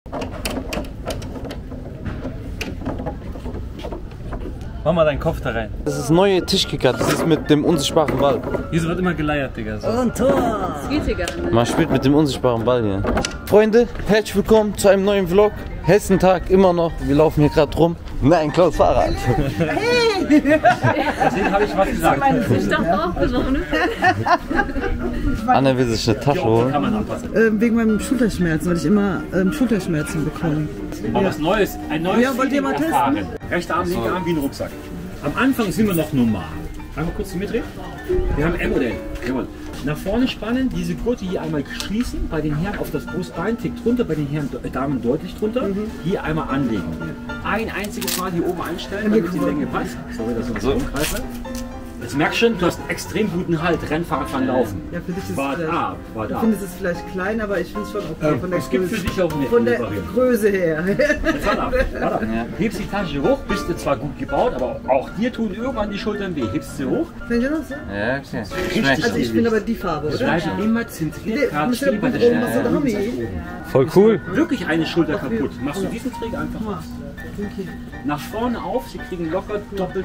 Mach mal deinen Kopf da rein. Das ist neue Tischkicker, das ist mit dem unsichtbaren Ball. Hier wird immer geleiert, Digga. So. Und Tor! Das geht hier gar nicht. Man spielt mit dem unsichtbaren Ball hier. Freunde, herzlich willkommen zu einem neuen Vlog. Hessentag immer noch. Wir laufen hier gerade rum. Nein, Klaus Fahrrad. Hey! Deswegen habe ich was gesagt. Ich dachte auch, das war unnötig. Anna will sich eine Tasche holen. Kann man anpassen. Wegen meinem Schulterschmerzen, weil ich immer Schulterschmerzen bekomme. Aber was Neues, ein neues Ja, wollt ihr mal testen? erfahren. Rechter Arm, linker Arm wie ein Rucksack. Am Anfang sind wir noch normal. Einmal kurz mitdrehen. Wir haben M-Modell. Jawohl. Nach vorne spannen, diese Gurte hier einmal schließen, bei den Herren auf das Brustbein, tickt runter, bei den Herren Damen deutlich drunter. Hier einmal anlegen. Ein einziges Mal hier oben einstellen, damit die Länge passt. Sorry, dass ich so umgreife. Jetzt merkst du schon, du hast einen extrem guten Halt. Rennfahrradfahren laufen. Ja, für dich ist Wart ab, wart ich ab. finde es ist vielleicht klein, aber ich finde es schon okay von der Es gibt für dich auch eine von der Variante. Größe her. Jetzt warte ab, warte ab. Hebst die Tasche hoch, bist du zwar gut gebaut, aber auch dir tun irgendwann die Schultern weh. Hebst sie hoch. Finde ich das so? Ja, okay. Richtig. Also ich finde aber die Farbe, oder? Bleib immer zentriert, gerade Muss ja stehen bei der gut oben, was Schulter. da haben wir? Voll cool. Wirklich eine Schulter kaputt. Machst du diesen Trick einfach mal. Nach vorne auf, sie kriegen locker doppelt.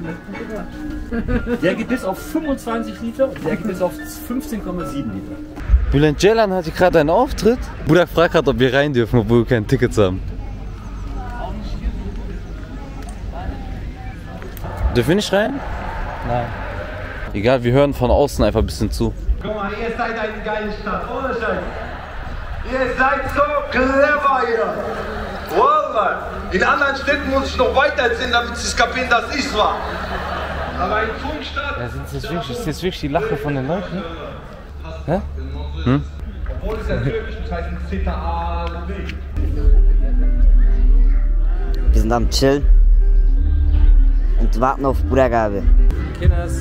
Der geht bis auf 25 Liter und der geht bis auf 15,7 Liter. Bülent Ceylan hatte gerade einen Auftritt. Burak fragt gerade, ob wir rein dürfen, obwohl wir keine Tickets haben. Dürfen wir nicht rein? Nein. Egal, wir hören von außen einfach ein bisschen zu. Guck mal, ihr seid eine geile Stadt, ohne Scheiß. Ihr seid so clever hier. Wallah. In anderen Städten muss ich noch weiter erzählen, damit sie es kapieren, dass ich war. Aber in Funkstadt... Ist das wirklich die Lache von den Leuten? Hä? Obwohl es ja türkisch heißt CTA. Wir sind am Chillen und warten auf Burak abi. Kinders.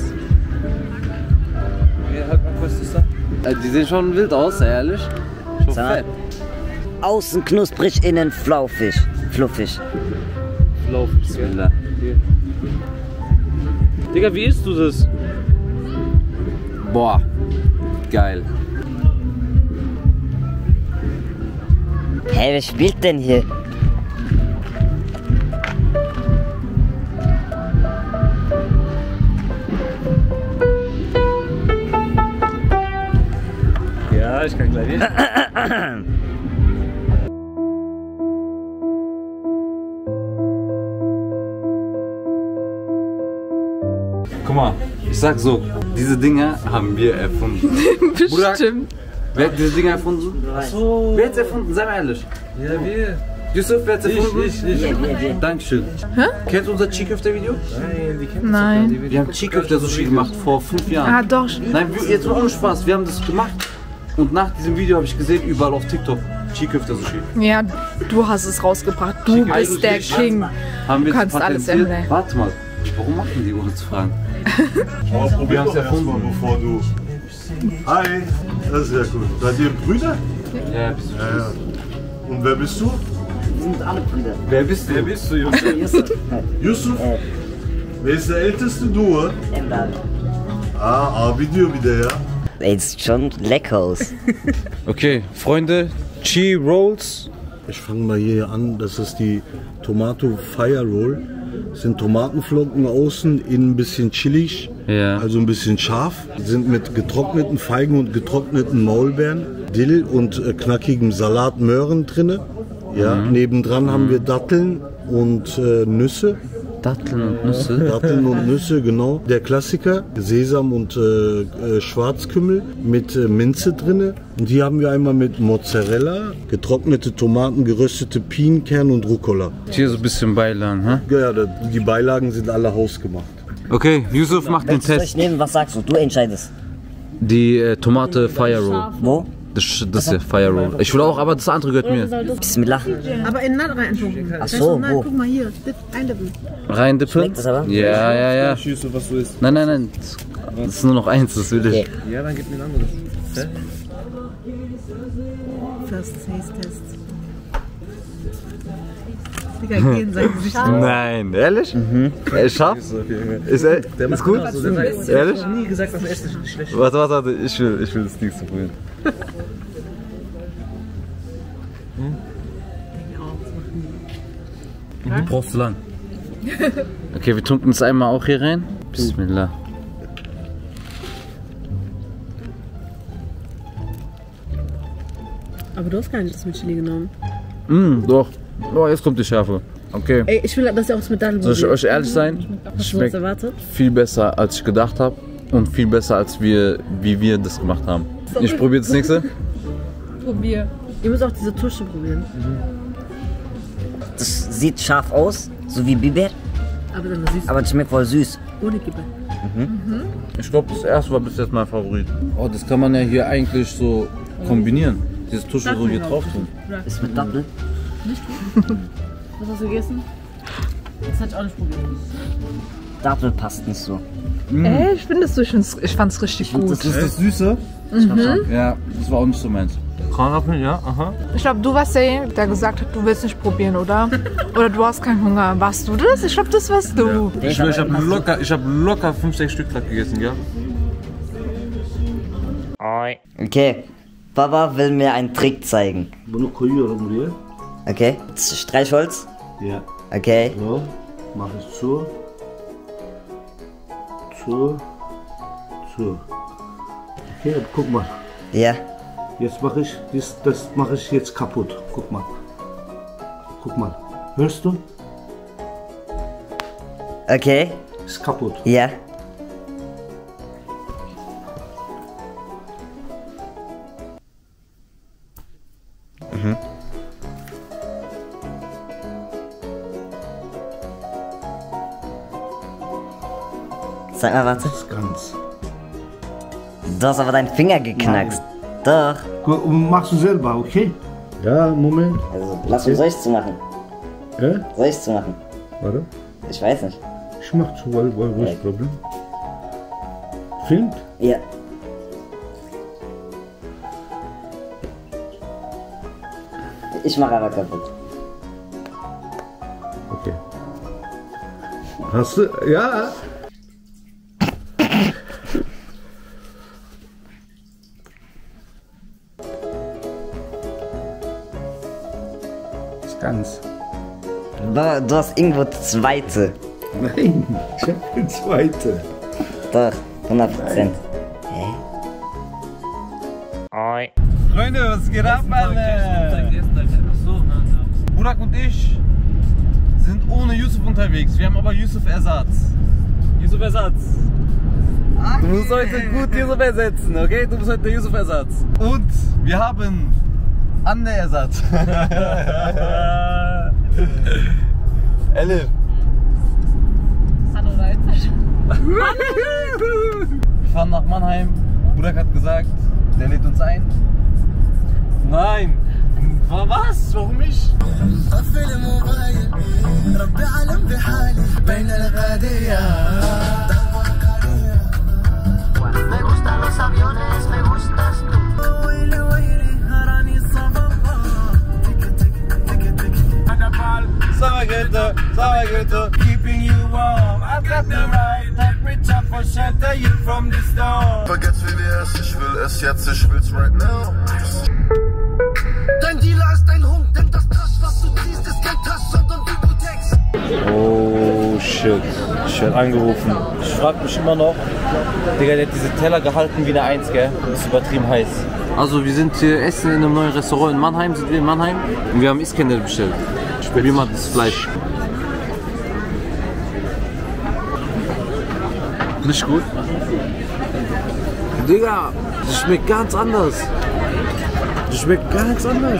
Halt mal kurz das da. Die sehen schon wild aus, ehrlich. Schon fett. Außen knusprig, innen fluffig. Fluffig, Bismillah. Digga, wie isst du das? Boah, geil. Hey, wer spielt denn hier? Ja, ich kann gleich hin. Guck mal, ich sag so, diese Dinger haben wir erfunden. Bestimmt. Wer hat diese Dinger erfunden? Achso. Wer hat's erfunden? Sei mal ehrlich. Ja, wir. Yusuf, wer hat's erfunden? Ich. Dankeschön. Hä? Kennst du unser Cheeköfter-Video? Nein, die kennen Nein. Wir haben Cheeköfter-Sushi gemacht vor 5 Jahren. Ah, doch. Nein, jetzt ohne Spaß, wir haben das gemacht. Und nach diesem Video habe ich gesehen, überall auf TikTok, Cheeköfter-Sushi. Ja, du hast es rausgebracht. Du bist der King. Haben wir Du kannst alles patentiert. ändern. Warte mal, warum machen die ohne zu fragen? Wir haben es erfunden, bevor du... Hi, das ist ja gut. Seid ihr Brüder? Ja, bist du Ja. Und wer bist du? Wir sind alle Brüder. Wer bist du? Wer bist du, Jungs? Yusuf? Wer ist der älteste du? Emre. Abi diyor bir de ya. Ey, das sieht schon lecker aus. Okay, Freunde, Cheese Rolls. Ich fange mal hier an, das ist die Tomato Fire Roll. Das sind Tomatenflocken außen, innen ein bisschen chillig, Ja. also ein bisschen scharf. Die sind mit getrockneten Feigen und getrockneten Maulbeeren, Dill und knackigem Salat Möhren drinne. Ja, nebendran haben wir Datteln und Nüsse. Datteln und Nüsse. Datteln und Nüsse, genau. Der Klassiker, Sesam und Schwarzkümmel mit Minze drinne. Und hier haben wir einmal mit Mozzarella, getrocknete Tomaten, geröstete Pienenkern und Rucola. Hier so ein bisschen Beilagen, hä? Ja, die Beilagen sind alle hausgemacht. Okay, Yusuf macht den Welches soll ich Test. nehmen? Was sagst du? Du entscheidest. Die Tomate Fire Roll. Wo? Das ist der Fire Roll. Ich will auch, aber das andere gehört mir. Bismillah. Aber in Naht reintunken. Ach so, nein, wo? guck mal hier, eindippen. Rein dippen? Schmeckt das aber? Ja, ja, ja. Schießt du, was du isst. Nein, nein, nein. Das ist nur noch eins, das will ich. Okay. Ja, dann gib mir ein anderes. Hä? First Taste Test. Digga, geh in sein Gesicht. Nein, ehrlich? Er ist scharf? Ist gut? Ehrlich? Ich hab nie gesagt, dass Essen schlecht ist. Warte, ich will das nächste probieren. Du brauchst lang. Okay, wir tunken es einmal auch hier rein. Bismillah. Aber du hast gar nicht das mit Chili genommen. Doch. Oh, jetzt kommt die Schärfe. Okay. Ey, ich will, dass ihr auch das mit deinem Soll ich euch ehrlich sein? Es schmeckt viel besser, als ich gedacht habe. Und viel besser, als wie wir das gemacht haben. Ich probiere das nächste. Probier. Ihr müsst auch diese Tusche probieren. Das sieht scharf aus, so wie Biber, Aber dann süß. aber es schmeckt voll süß. Ohne Kippe. Ich glaube, das erste war bis jetzt mein Favorit. Oh, das kann man ja hier eigentlich so kombinieren. Diese Tusche so hier drauf tun. Ist mit Datteln. Was hast du gegessen? Das hatte ich auch nicht probiert. Dattel passt nicht so. Ey, ich finde es so schön. Ich fand es richtig gut. Das ist das Süße? Ja, das war auch nicht so meins. Kranapfel, ja, aha. Ich glaube, du warst derjenige, der gesagt hat, du willst nicht probieren, oder? Oder du hast keinen Hunger. Warst du das? Ich glaube, das warst du. Ich hab locker 5-6 Stück gerade gegessen, ja? Okay, Papa will mir einen Trick zeigen. Bunu koyuyorum buraya. Okay, Streichholz. Ja. Okay, So, mach ich zu. Okay, guck mal. ja. Jetzt mache ich das mache ich jetzt kaputt. Guck mal. Guck mal. Hörst du? Okay, Ist kaputt. ja. Sag mal, warte. Ist ganz. Du hast aber deinen Finger geknackst. Doch. Guck, machst du selber, okay? Ja, Moment. Also, soll ich zu machen? Soll ich zu machen? Warte. Ich weiß nicht. Ich mach zu, weil wo ist das Problem? Filmt? Ja. Ich mache aber kaputt. Okay. Hast du? Ja. Ist ganz. Du hast irgendwo zweite. Nein, ich hab eine zweite. Doch, 100%. Freunde, was geht ab, Alter? Burak und ich sind ohne Yusuf unterwegs. Wir haben aber Yusuf-Ersatz. Yusuf-Ersatz. Du musst heute gut Yusuf ersetzen, okay? Du bist heute der Yusuf-Ersatz. Und wir haben Anne-Ersatz. Elif. Wir fahren nach Mannheim. Burak hat gesagt, der lädt uns ein. Nein! Was? Warum nicht? Summer keeping you warm. I've got the right temperature for shelter you from the storm. Vergesst VWS, ich will es jetzt, ich will's right now. Dein Dealer ist ein Hund, denn das Tasch, was du ziehst, ist kein Tasch, sondern Bibliotheks. Oh shit, ich werde angerufen. Ich frag mich immer noch, Digga, der hat diese Teller gehalten wie eine 1, gell? Das ist übertrieben heiß. Also wir sind hier essen in einem neuen Restaurant in Mannheim, sind wir in Mannheim und wir haben Iskender bestellt. Ich probier mal das Fleisch. Nicht gut? Digga, das schmeckt ganz anders. Das schmeckt ganz anders.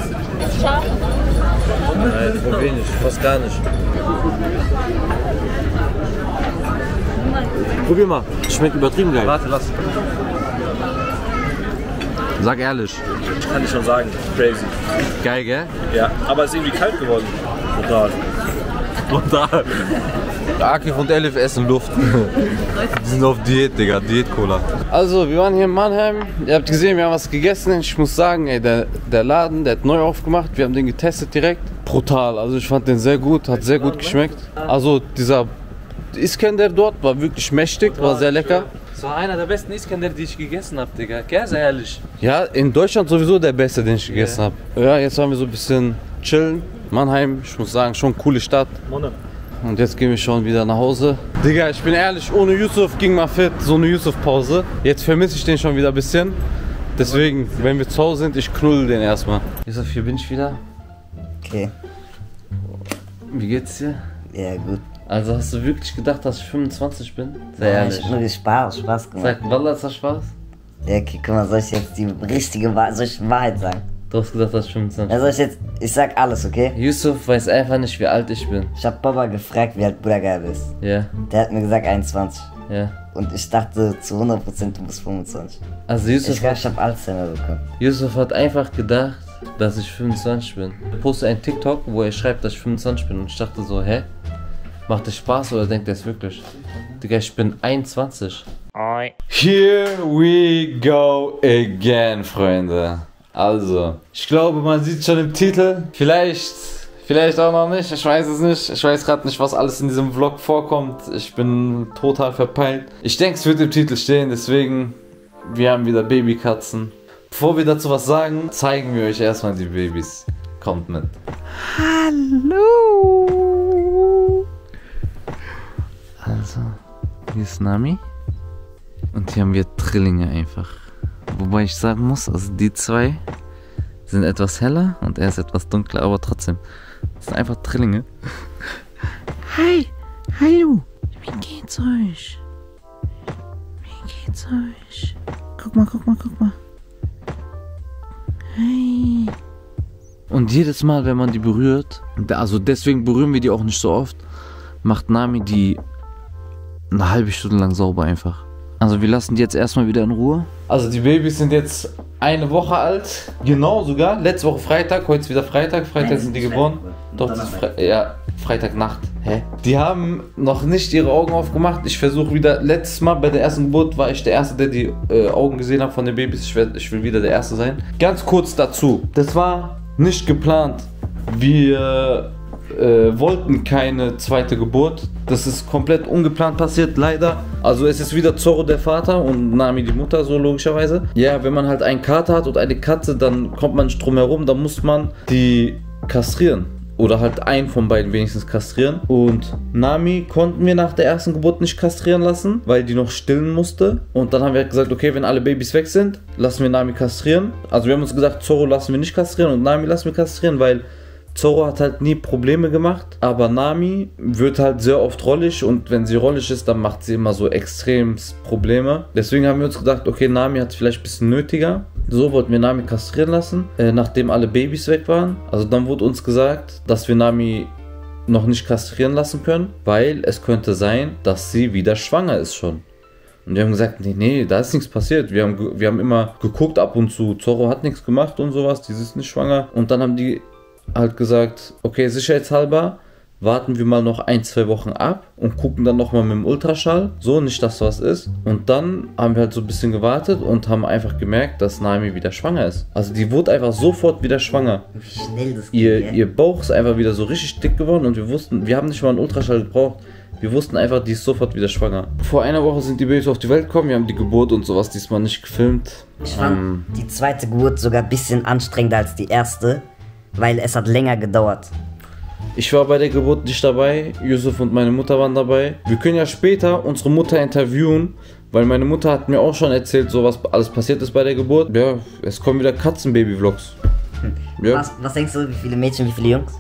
Nein, voll wenig, fast gar nicht. Probier mal, das schmeckt übertrieben geil. Warte, lass. Sag ehrlich. Ich kann dir schon sagen, crazy. Geil, gell? Ja, aber es ist irgendwie kalt geworden. Total. Total. Akif und Elif essen Luft. Die sind auf Diät, Digga, Diät-Cola. Also, wir waren hier in Mannheim. Ihr habt gesehen, wir haben was gegessen. Ich muss sagen, ey, der Laden, der hat neu aufgemacht. Wir haben den getestet direkt. Brutal, also ich fand den sehr gut, hat sehr gut geschmeckt. Also, dieser Iskender dort war wirklich mächtig, war sehr lecker. Das war einer der besten Iskender, die ich gegessen habe, Digga. Gell, sehr ehrlich. Ja, in Deutschland sowieso der beste, den ich gegessen habe. Ja, jetzt waren wir so ein bisschen chillen. Mannheim, ich muss sagen, schon coole Stadt. Und jetzt gehen wir schon wieder nach Hause. Digga, ich bin ehrlich, ohne Yusuf ging mal fit, so eine Yusuf-Pause. Jetzt vermisse ich den schon wieder ein bisschen. Deswegen, wenn wir zu Hause sind, ich knuddel den erstmal. Yusuf, hier bin ich wieder. Okay. Wie geht's dir? Ja, gut. Also hast du wirklich gedacht, dass ich 25 bin? Sehr ehrlich. Ich hab nur Spaß gemacht. Sag, Wallah, ist das Spaß? Ja, okay, guck mal, soll ich jetzt die richtige Wahrheit sagen? Du hast gesagt, dass ich 25 bin. Ja, soll ich jetzt, ich sag alles, okay? Yusuf weiß einfach nicht, wie alt ich bin. Ich hab Papa gefragt, wie alt Bruder bist. Ja. Der hat mir gesagt 21. Ja. Und ich dachte zu 100% du bist 25. Also Yusuf, ich hab Alzheimer bekommen. Yusuf hat einfach gedacht, dass ich 25 bin. Er postet einen TikTok, wo er schreibt, dass ich 25 bin. Und ich dachte so, hä? Macht das Spaß oder denkt er es wirklich? Digga, ich bin 21. Here we go again, Freunde. Also, ich glaube, man sieht schon im Titel. Vielleicht auch noch nicht. Ich weiß es nicht. Ich weiß gerade nicht, was alles in diesem Vlog vorkommt. Ich bin total verpeilt. Ich denke, es wird im Titel stehen. Deswegen, wir haben wieder Babykatzen. Bevor wir dazu was sagen, zeigen wir euch erstmal die Babys. Kommt mit. Hallo. Also, hier ist Nami. Und hier haben wir Drillinge einfach. Wobei ich sagen muss, also die zwei sind etwas heller und er ist etwas dunkler, aber trotzdem. Das sind einfach Drillinge. Hi, hallo. Wie geht's euch? Wie geht's euch? Guck mal. Hey. Und jedes Mal, wenn man die berührt, also deswegen berühren wir die auch nicht so oft, macht Nami die eine halbe Stunde lang sauber einfach. Also wir lassen die jetzt erstmal wieder in Ruhe. Also die Babys sind jetzt eine Woche alt. Genau sogar. Letzte Woche Freitag, heute ist wieder Freitag. Freitag sind die geboren. Doch, das ist Freitagnacht. Hä? Die haben noch nicht ihre Augen aufgemacht. Ich versuche wieder, letztes Mal bei der ersten Geburt war ich der Erste, der die Augen gesehen hat von den Babys. Ich will wieder der Erste sein. Ganz kurz dazu. Das war nicht geplant. Wir wollten keine zweite Geburt. Das ist komplett ungeplant passiert, leider. Also es ist wieder Zorro der Vater und Nami die Mutter, so logischerweise. Ja, wenn man halt einen Kater hat und eine Katze, dann kommt man nicht drum herum, dann muss man die kastrieren. Oder halt einen von beiden wenigstens kastrieren. Und Nami konnten wir nach der ersten Geburt nicht kastrieren lassen, weil die noch stillen musste. Und dann haben wir gesagt, okay, wenn alle Babys weg sind, lassen wir Nami kastrieren. Also wir haben uns gesagt, Zorro lassen wir nicht kastrieren und Nami lassen wir kastrieren, weil Zorro hat halt nie Probleme gemacht, aber Nami wird halt sehr oft rollig und wenn sie rollig ist, dann macht sie immer so extrem Probleme. Deswegen haben wir uns gedacht, okay, Nami hat es vielleicht ein bisschen nötiger. So wollten wir Nami kastrieren lassen, nachdem alle Babys weg waren. Also dann wurde uns gesagt, dass wir Nami noch nicht kastrieren lassen können, weil es könnte sein, dass sie wieder schwanger ist schon. Und wir haben gesagt, nee, da ist nichts passiert. Wir haben immer geguckt ab und zu, Zorro hat nichts gemacht und sowas, die ist nicht schwanger. Und dann haben die halt gesagt, okay, sicherheitshalber warten wir mal noch 1-2 Wochen ab und gucken dann nochmal mit dem Ultraschall, so, nicht, dass was ist. Und dann haben wir halt so ein bisschen gewartet und haben einfach gemerkt, dass Nami wieder schwanger ist. Also die wurde einfach sofort wieder schwanger. Wie schnell das geht. Ihr Bauch ist einfach wieder so richtig dick geworden und wir haben nicht mal einen Ultraschall gebraucht. Wir wussten einfach, die ist sofort wieder schwanger. Vor einer Woche sind die Babys auf die Welt gekommen, wir haben die Geburt und sowas diesmal nicht gefilmt. Ich fand die zweite Geburt sogar ein bisschen anstrengender als die erste, weil es hat länger gedauert. Ich war bei der Geburt nicht dabei, Yusuf und meine Mutter waren dabei. Wir können ja später unsere Mutter interviewen, weil meine Mutter hat mir auch schon erzählt, so was alles passiert ist bei der Geburt. Ja, es kommen wieder Katzenbaby-Vlogs. Ja. Was denkst du, wie viele Mädchen, wie viele Jungs?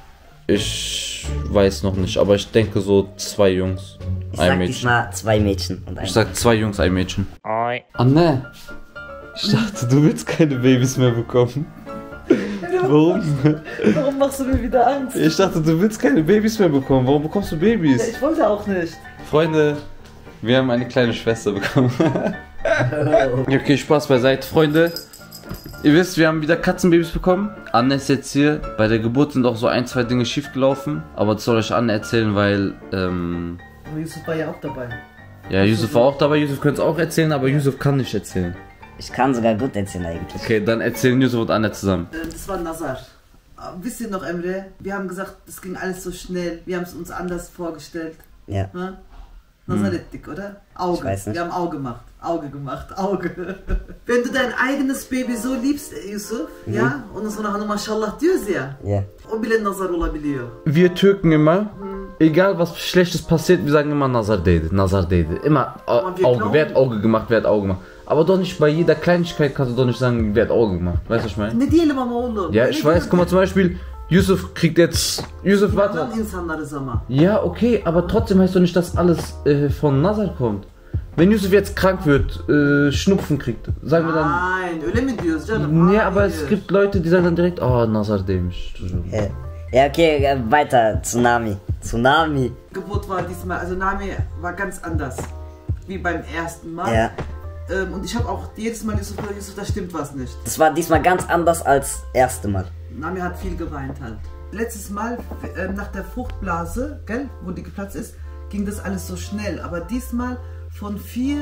Ich weiß noch nicht, aber ich denke so 2 Jungs, ein Mädchen. Ich sag diesmal 2 Mädchen und ein Ich sag 2 Jungs, ein Mädchen. Anne, ich dachte, du willst keine Babys mehr bekommen. Warum? Warum machst du mir wieder Angst? Ich dachte, du willst keine Babys mehr bekommen. Warum bekommst du Babys? Ja, ich wollte auch nicht. Freunde, wir haben eine kleine Schwester bekommen. Okay, Spaß beiseite. Freunde, ihr wisst, wir haben wieder Katzenbabys bekommen. Anne ist jetzt hier. Bei der Geburt sind auch so 1-2 Dinge schief gelaufen. Aber das soll euch Anne erzählen, weil... Aber Yusuf war ja auch dabei. Ja, Yusuf war auch dabei. Yusuf könnte es auch erzählen, aber Yusuf kann nicht erzählen. Ich kann sogar gut erzählen eigentlich. Okay, dann erzählen Yusuf und Anne zusammen. Das war Nazar. Wisst ihr noch, Emre? Wir haben gesagt, es ging alles so schnell. Wir haben es uns anders vorgestellt. Ja. Nazar ettik, oder? Auge. Ich weiß nicht. Wir haben Auge gemacht. Auge gemacht. Auge. Wenn du dein eigenes Baby so liebst, Yusuf, ja, ondan sonra hani maşallah diyoruz ya. Ja. O bile nazar olabiliyor. Wir Türken immer, egal was Schlechtes passiert, wir sagen immer Nazar değdi, Nazar değdi. Immer Auge, wer hat Auge gemacht, wer hat Auge gemacht. Aber doch nicht bei jeder Kleinigkeit kannst du doch nicht sagen, wer hat Auge gemacht. Weißt du, was ich meine? Ne diyelim ama oğlum. Ja, ich weiß, guck mal zum Beispiel, Yusuf kriegt jetzt... Yusuf, warte. İnsanlarız ama. Ja, okay, aber trotzdem heißt doch nicht, dass alles von Nazar kommt. Wenn Yusuf jetzt krank wird, Schnupfen kriegt, sagen wir dann... Nein, öyle mi diyoruz canım? Ja, aber es gibt Leute, die sagen dann direkt, oh, Nazar değmiş. Ja, okay, weiter. Tsunami. Tsunami. Geburt war diesmal, also Nami war ganz anders. Wie beim ersten Mal. Ja. Und ich habe auch jedes Mal Yusuf gesagt, Yusuf, da stimmt was nicht. Das war diesmal ganz anders als erste Mal. Nami hat viel geweint halt. Letztes Mal, nach der Fruchtblase, gell, wo die geplatzt ist, ging das alles so schnell. Aber diesmal von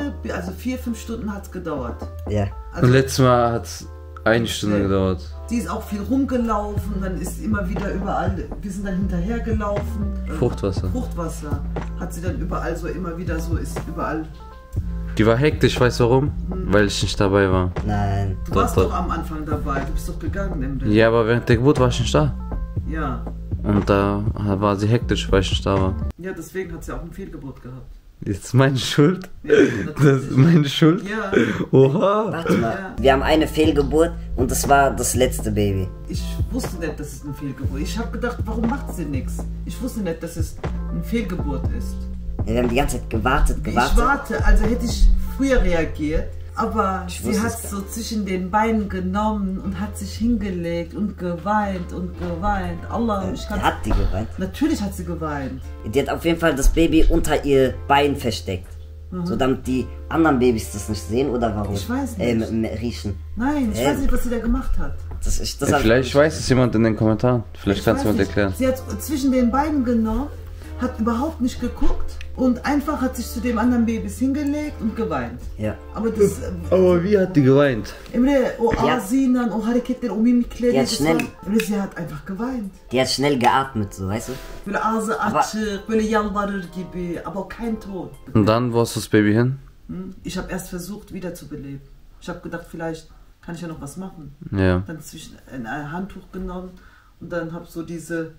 4-5 Stunden hat es gedauert. Ja. Und letztes Mal hat es 1 Stunde gedauert. Die ist auch viel rumgelaufen, dann ist immer wieder überall, wir sind dann hinterher gelaufen. Fruchtwasser. Fruchtwasser hat sie dann überall so, immer wieder so, ist überall. Die war hektisch, weißt du warum? Weil ich nicht dabei war. Nein. Du warst doch am Anfang dabei, du bist doch gegangen, Emre. Ja, aber während der Geburt war ich nicht da. Ja. Und da war sie hektisch, weil ich nicht da war. Ja, deswegen hat sie auch eine Fehlgeburt gehabt. Jetzt meine Schuld? Ja, das ist meine Schuld? Ja. Oha. Warte mal. Wir haben eine Fehlgeburt und das war das letzte Baby. Ich wusste nicht, dass es eine Fehlgeburt ist. Ich habe gedacht, warum macht sie nichts? Ich wusste nicht, dass es eine Fehlgeburt ist. Ja, wir haben die ganze Zeit gewartet. Ich warte, also hätte ich früher reagiert. Aber ich sie hat so zwischen den Beinen genommen und hat sich hingelegt und geweint und geweint. Allah, ich kann... Hat die geweint? Natürlich hat sie geweint. Die hat auf jeden Fall das Baby unter ihr Bein versteckt. So damit die anderen Babys das nicht sehen oder warum? Ich weiß nicht. Riechen. Nein, ich weiß nicht, was sie da gemacht hat. Vielleicht weiß es jemand in den Kommentaren. Vielleicht kannst du mir erklären. Sie hat zwischen den Beinen genommen, hat überhaupt nicht geguckt und einfach hat sich zu dem anderen Babys hingelegt und geweint. Ja. Aber das... Aber wie hat die geweint? Emre, o ağzıyla, o hareketler, o mimikleri... Die hat schnell... Sie hat einfach geweint. Die hat schnell geatmet, so, weißt du? Böyle ağzı açık, böyle yalvarır gibi, aber kein Ton. Und dann, wo hast du das Baby hin? Ich habe erst versucht, wiederzubeleben. Ich habe gedacht, vielleicht kann ich ja noch was machen. Ja. Dann ein Handtuch genommen und dann habe so diese...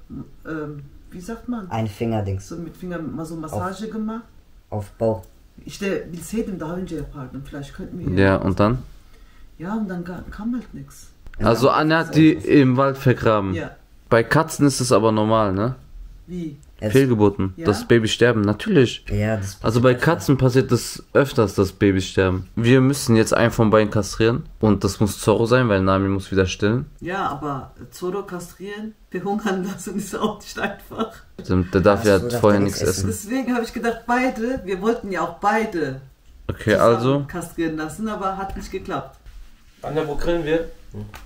wie sagt man? Ein Fingerdings. So mit Finger mal so Massage gemacht. Auf Bauch. İşte bilseydim daha önce yapardım. Vielleicht könnten wir... Ja, und dann? Ja, und dann kam halt nichts. Also Anne hat die im Wald vergraben. Ja. Bei Katzen ist es aber normal, ne? Wie? Fehlgeburten, Ja? dass Babys sterben, natürlich. Ja, also bei Katzen passiert es öfters, dass Babys sterben. Wir müssen jetzt einen von beiden kastrieren und das muss Zorro sein, weil Nami muss wieder stillen. Ja, aber Zorro kastrieren, verhungern lassen ist auch nicht einfach. Der darf ja vorher nichts essen. Deswegen habe ich gedacht, beide, wir wollten ja auch beide Okay, also kastrieren lassen, aber hat nicht geklappt. Anna, wo grillen wir?